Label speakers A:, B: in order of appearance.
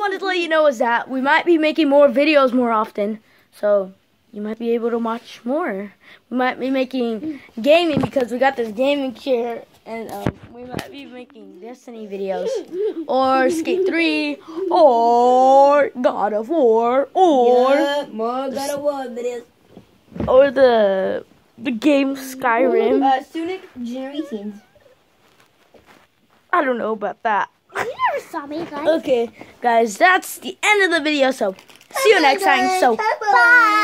A: wanted to let you know is that we might be making more videos more often. So you might be able to watch more. We might be making gaming because we got this gaming chair. And we might be making Destiny videos. Or Skate 3. Or God of War. Or
B: more God of War videos.
A: Or the game Skyrim.
B: Sonic Generations.
A: I don't know about that.
C: You never saw me, guys.
A: Okay, guys, that's the end of the video. So, see you next time. So, bye.